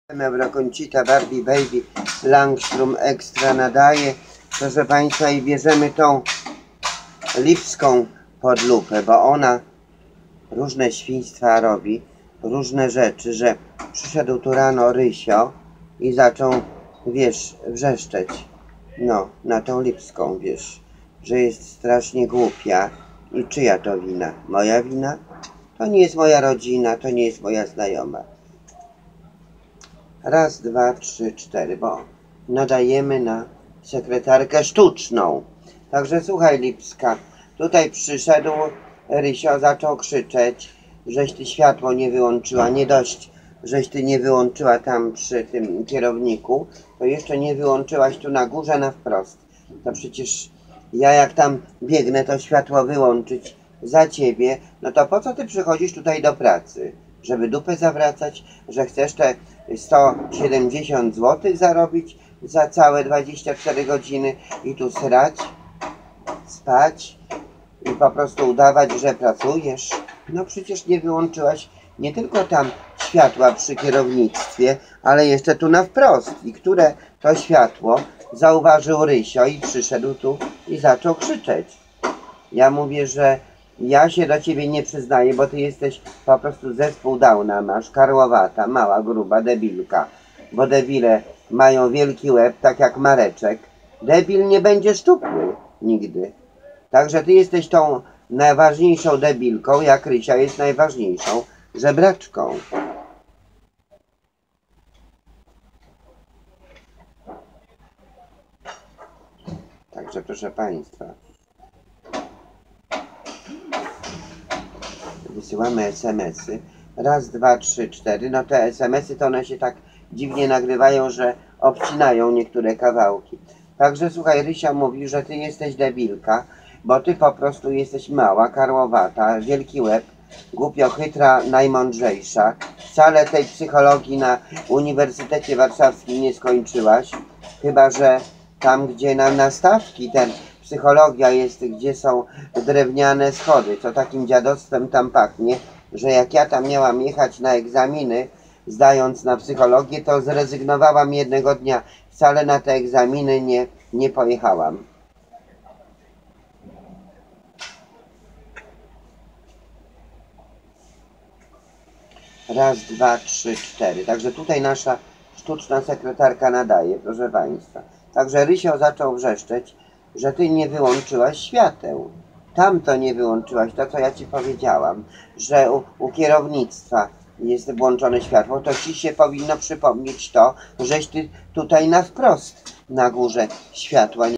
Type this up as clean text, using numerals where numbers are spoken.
Eurokoncita Barbie Baby Langstrom Extra nadaje, proszę Państwa, i bierzemy tą Lipską pod lupę, bo ona różne świństwa robi, różne rzeczy, że przyszedł tu rano Rysio i zaczął, wiesz, wrzeszczeć, no, na tą Lipską, wiesz, że jest strasznie głupia. I czyja to wina? Moja wina? To nie jest moja rodzina, to nie jest moja znajoma. Raz, dwa, trzy, cztery, bo nadajemy na sekretarkę sztuczną. Także słuchaj, Lipska, tutaj przyszedł Rysio, zaczął krzyczeć, żeś ty światło nie wyłączyła, nie dość, żeś ty nie wyłączyła tam przy tym kierowniku, to jeszcze nie wyłączyłaś tu na górze na wprost. To przecież ja jak tam biegnę to światło wyłączyć za ciebie, no to po co ty przychodzisz tutaj do pracy? Żeby dupę zawracać, że chcesz te 170 zł zarobić za całe 24 godziny i tu srać, spać i po prostu udawać, że pracujesz. No przecież nie wyłączyłaś nie tylko tam światła przy kierownictwie, ale jeszcze tu na wprost. I które to światło zauważył Rysio i przyszedł tu i zaczął krzyczeć. Ja mówię, że ja się do ciebie nie przyznaję, bo ty jesteś po prostu zespół Downa, masz karłowata, mała, gruba, debilka. Bo debile mają wielki łeb, tak jak Mareczek. Debil nie będzie szczupły nigdy. Także ty jesteś tą najważniejszą debilką, jak Rysia jest najważniejszą żebraczką. Także proszę Państwa, wysyłamy SMS-y. Raz, dwa, trzy, cztery. No te SMS-y to one się tak dziwnie nagrywają, że obcinają niektóre kawałki. Także słuchaj, Rysia mówi, że ty jesteś debilka, bo ty po prostu jesteś mała, karłowata, wielki łeb, głupio chytra, najmądrzejsza. Wcale tej psychologii na Uniwersytecie Warszawskim nie skończyłaś, chyba że tam, gdzie na nastawki ten psychologia jest, gdzie są drewniane schody, to takim dziadostwem tam pachnie, że jak ja tam miałam jechać na egzaminy, zdając na psychologię, to zrezygnowałam jednego dnia. Wcale na te egzaminy nie pojechałam. Raz, dwa, trzy, cztery. Także tutaj nasza sztuczna sekretarka nadaje, proszę Państwa. Także Rysio zaczął wrzeszczeć, że ty nie wyłączyłaś świateł. Tamto nie wyłączyłaś, to co ja ci powiedziałam, że u kierownictwa jest włączone światło, to ci się powinno przypomnieć to, żeś ty tutaj na wprost na górze światła nie